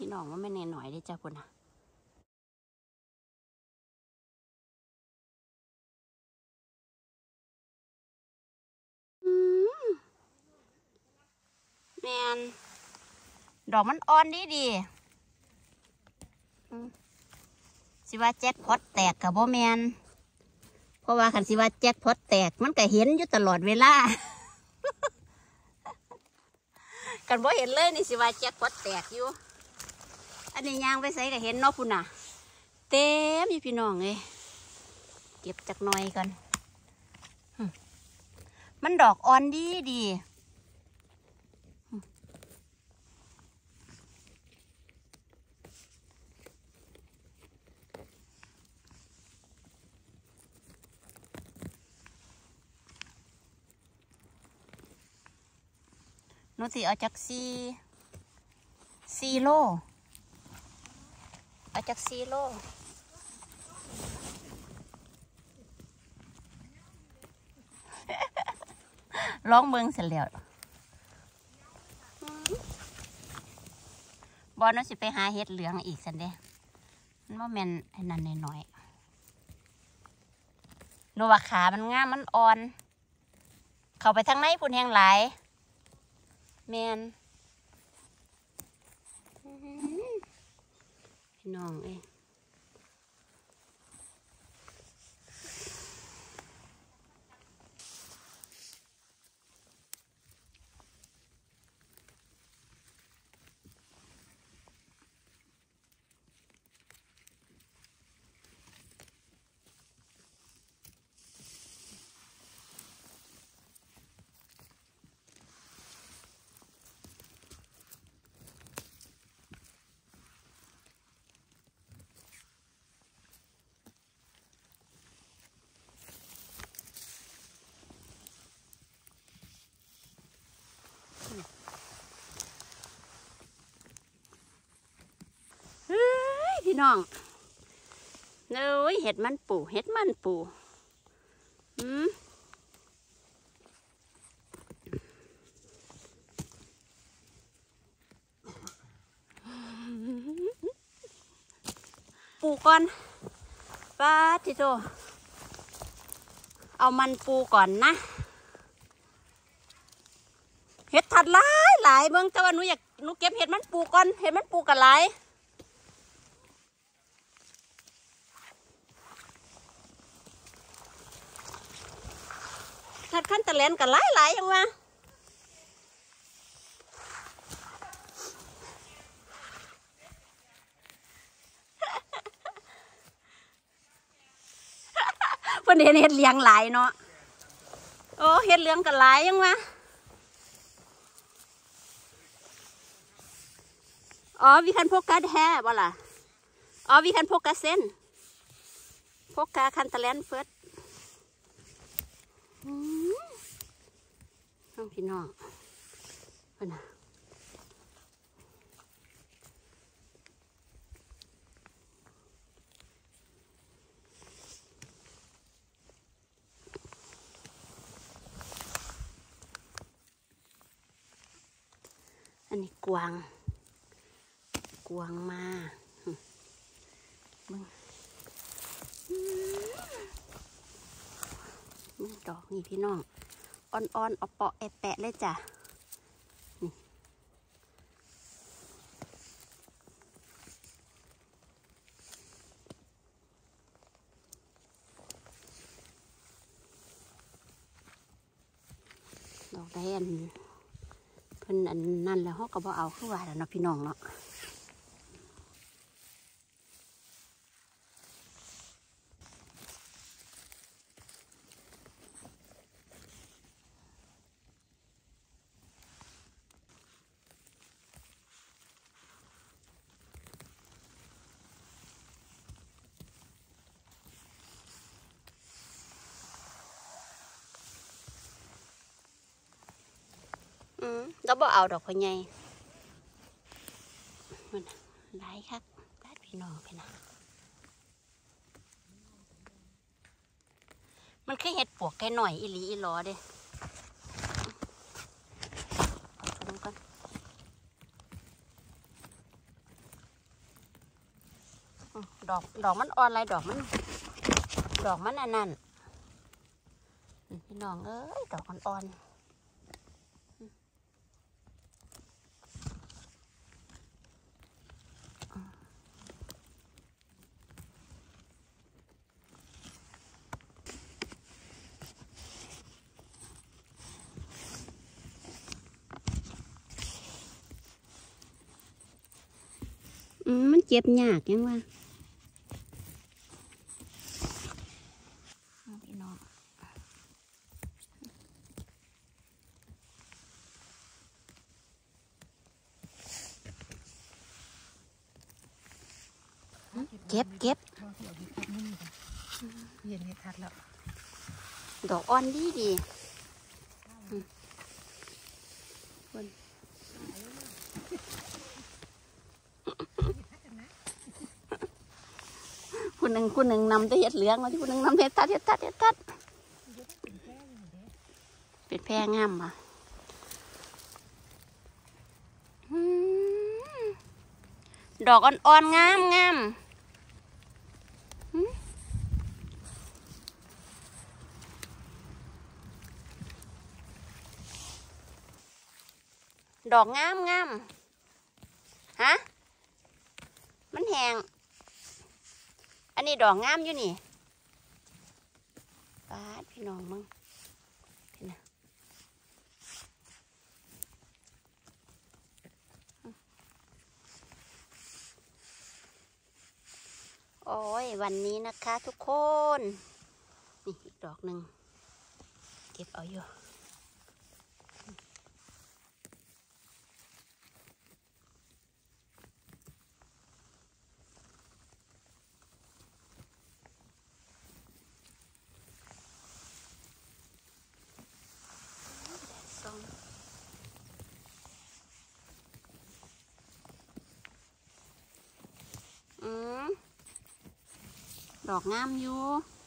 พี่น้องว่าไม่แน่หน่อยได้จ้าพุ่นนะแมนดอกมันอ่อนดีสิว่าแจ็คพอตแตกกับบ่แมนเพราะว่าคันสิว่าแจ็คพอตแตกมันก็เห็นอยู่ตลอดเวลา กันบ่เห็นเลยนี่สิว่าแจ็คพอตแตกอยู่อันนี้ยางไปใส่ก็เห็นเนาะพุ่นน่ะเต็มอยู่พี่น้องเลยเก็บจากหน่อยก่อนมันดอกอ่อนดีโนติเอาจาก4 โลเอาจาก4 โลร้องเมืองเสร็จแล้วบอลน่าสิไปหาเห็ดเหลืองอีกสันเด้มันว่าแมนไอ้นั่นหน่อยๆดูว่าขามันงามมันอ่อนเข้าไปทางในพุ่นแหงหลายแมนพี่น้องเองพี่น้องเอ้ยเห็ดมันปูปูก่อนป้าทิโตเอามันปูก่อนนะเห็ดถัดหลายเบิ่งแต่ว่าหนูเก็บเห็ดมันปูก่อนเห็ดมันปูกันหลายถัดขั้นตะเลนกันหลายยังวะเพิ่นเห็นเห็ดเลี้ยงหลายเนาะโอ้เห็ดเหลืองกันหลายยังวะอ๋อwe can focus hair บ่ล่ะอ๋อwe can focus sen focus คันตะเลนเฟิร์สน้องพี่น้องเพิ่นน่ะอันนี้กวางมาดอกนี่พี่น้องอ่อนๆเอาเปาะแปะเลยจ้ะดอกได้อันเพิ่นอันนั่นแล้วเขาก็บ่เอาคือว่าแล้วเนาะพี่น้องเนาะแล้วบ่เอาดอกพะไงมันหลายคักหลายพี่น้องพี่นะมันคือเห็ดปวกแค่หน่อยอีหลีอีหลอเด้ดอกมันอ่อนอะไรดอกมันอันนั้นพี่น้องเอ้ยดอกอ่อนมันเจ็บยากยังวะพี่น้องเก็บเย็นนี้ทัดแล้วดอกอ่อนดีคุณหนึ่งนำแต่เห็ดเหลืองมาที่คุณหนึ่งนำเห็ดทัดเป็นแพงามอ่ะดอกอ่อนๆงามดอกงามฮะมันแห้งอันนี้ดอกงามอยู่นี่ป้าพี่น้องมึงโอ้ยวันนี้นะคะทุกคนนี่อีกดอกหนึ่งเก็บเอาอยู่ดอกงามอยู่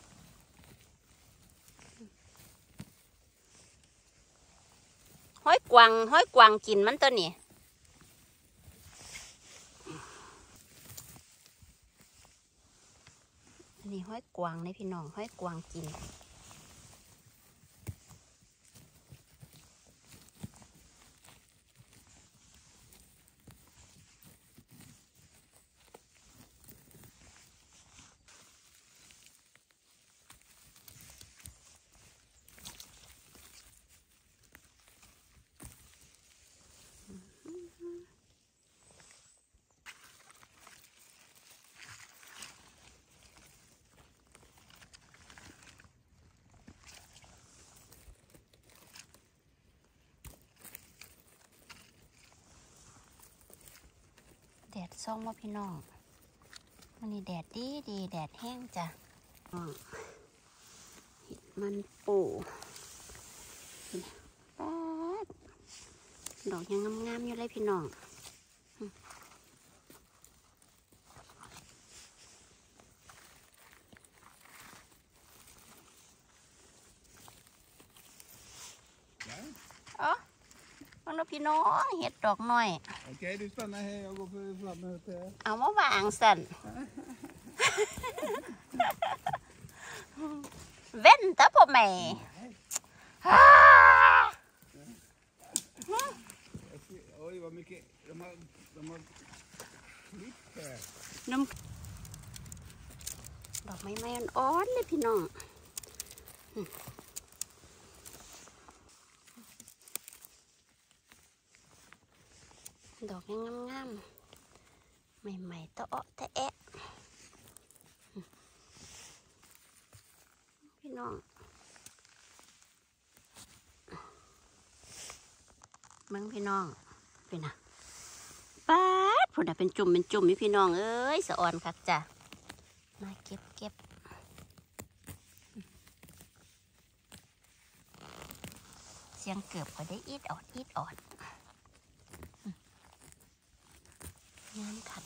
ห้อยกวางกินมันตัวนี้อันนี้ห้อยกวางในพี่น้องห้อยกวางกินแดดส่องว่าพี่น้องวันนี้แดดดีแดดแห้งจ้ะเห็ดมันปูดอกยังงามๆอยู่เลยพี่น้องมันว่าพี่น้องเห็ดดอกน้อย Okej, du stannar här. Jag går fram och till. เอามาวางสั่น เว้นแต่พ่อแม่ Oj, vad mycket. De har klippt här. ดอกไม้อ่อนๆเลยพี่น้องดอกยังงามๆใหม่ๆตะเอะตะแอะพี่น้องมึงพี่น้องเป็นอะป๊าดผุดอะเป็นจุ่มอยู่พี่น้องเอ้ยสะอ่อนคักจ้ะมาเก็บเสียงเกือบก็ได้อีดออดงามคัก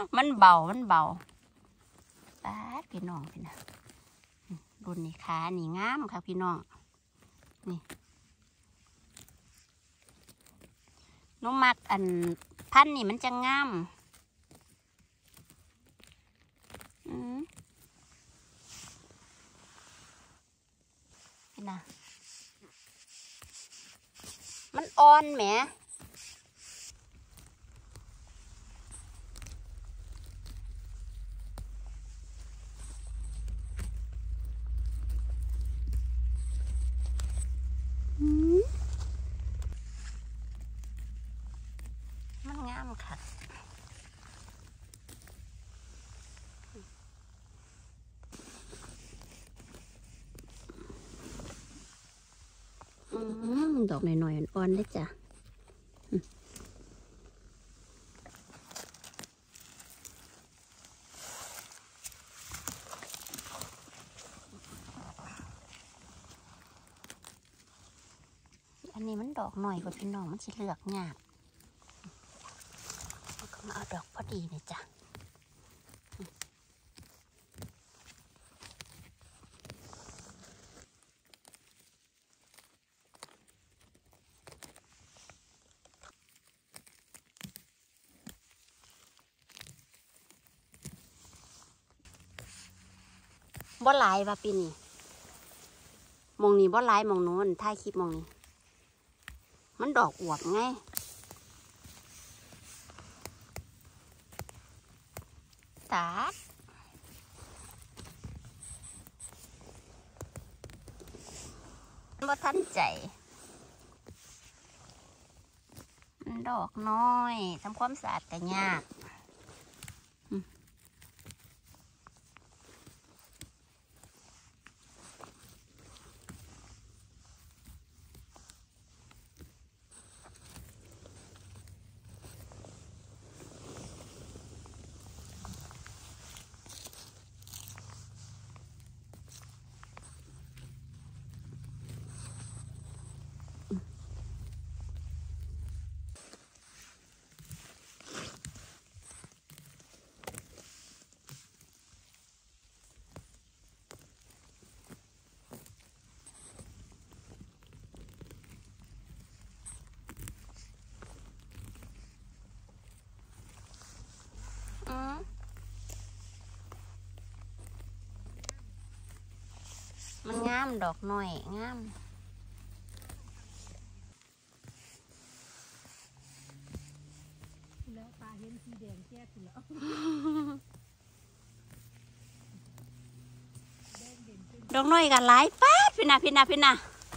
มันเบาป๊าดพี่น้องพี่นะรุ่นนี้ขานี่งามค่ะพี่น้องนี่น้องมักอันพันนี่มันจะงามพี่นะมันอ่อนแหมมันงามค่ะดอกหน่อยๆอ่อนๆได้จ้ะอันนี้มันดอกหน่อยกว่าพี่น้องมันสิเลือกยากก็มาเอาดอกพอดีนี่จ้ะบ่หลายว่ะปีนี้มองนี้บ่หลายมองโน้นถ่ายคลิปมองนี้มันดอกอวบไงตัดบ่ทันใจมันดอกน้อยทำความสะอาดแต่ยากมันงามดอกหน่อยงามแล้วตาเห็นสีแดงแค่คุณแล้วดอกหน่อยกันหลายป๊าดพี่นะ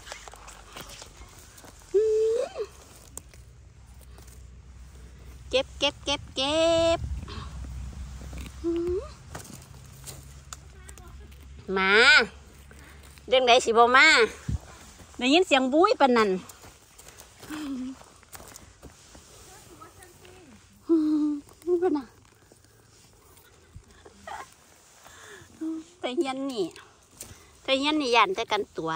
เก็บมาเรื่องใดสิบ่มาได้ยินเสียงบุ้ยปานนั้นปานน่ะแต่เฮียนนี่ยันแต่กันตัว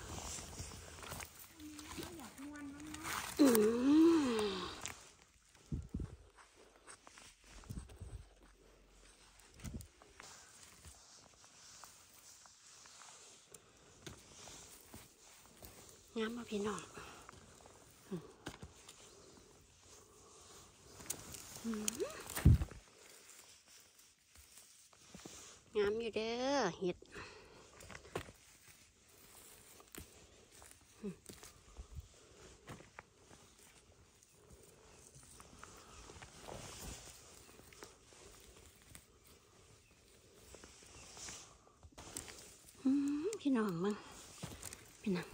งามมาพี่น้องงามอยู่เด้อเห็ดพี่น้องมึงพี่น้อง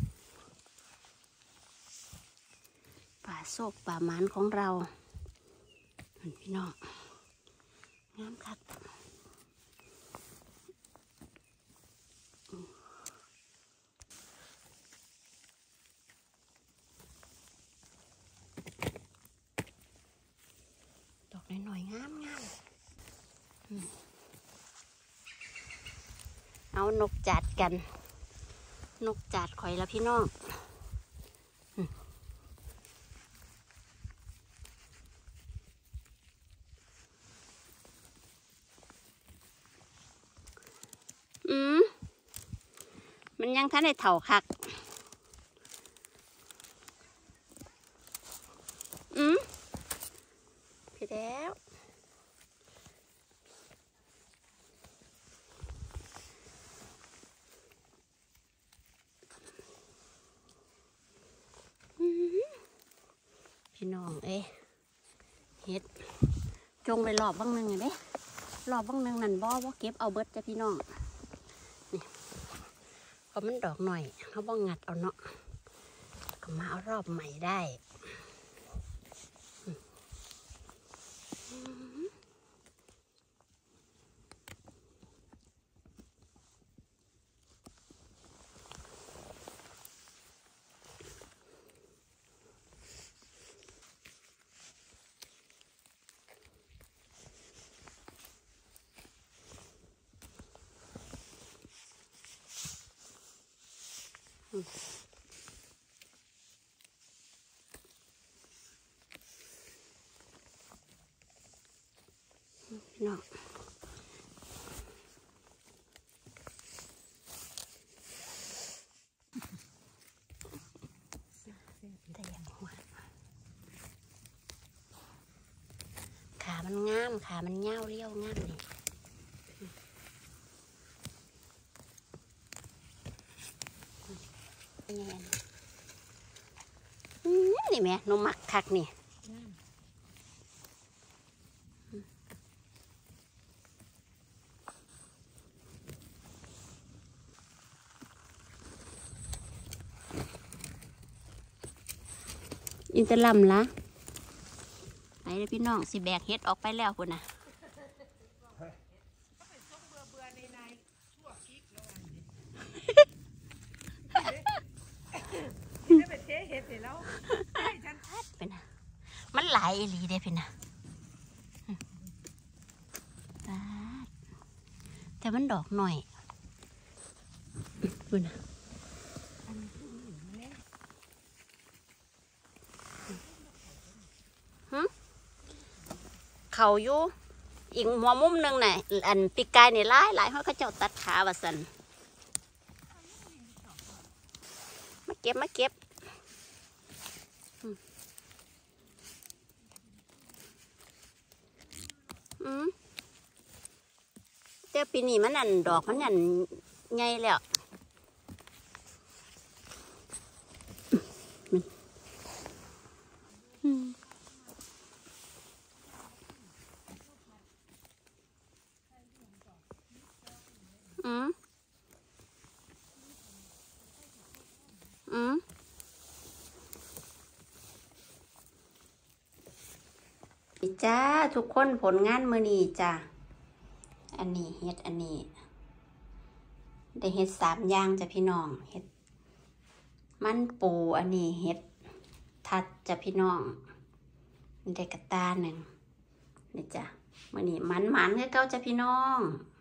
ป่าโศกป่าหมานของเราพี่น้องงามคักดอกหน่อยๆงามเอานกจัดกันนกจัดข่อยแล้วพี่น้องมันยังทันได้เถ่าคักพี่แล้วพี่น้องเฮ็ดจงไปรอบบ้างหนึ่งเด้รอบบ้างหนึ่งนั่นบ่เก็บเอาเบิดจ้ะพี่น้องนี่พอมันดอกหน่อยเขาบ่งัดเอาเนาะก็มาเอารอบใหม่ได้พี่น้องขามันงามขามันเงาเลี้ยวงามนี่แม่นมมักคักนี่อินเตอร์ลัมละไหนเลยพี่น้องสิแบกเฮ็ดออกไปแล้วคุณน่ะเป็นมันหลายอีหลีเด้พี่น่ะแต่มันดอกหน่อยคุณน่ะเขาอยู่อีกหัวมุมหนึ่งน่ะอันปีกไก่เนี่ยหลายเขาก็เจ้าตัดขาว่าสันมาเก็บเจ้าปีนี้มันอันดอกมันอันใหญ่แล้วจ้าทุกคนผลงานมื้อนี้จ้าอันนี้เฮ็ดอันนี้ได้เฮ็ด3อย่างจ้ะพี่น้องเฮ็ดมันปูอันนี้เฮ็ดทัดจ้ะพี่น้องได้กระตาหนึ่งนี่จ้ะมื้อนี้มันคือเก่าจ้ะพี่น้อง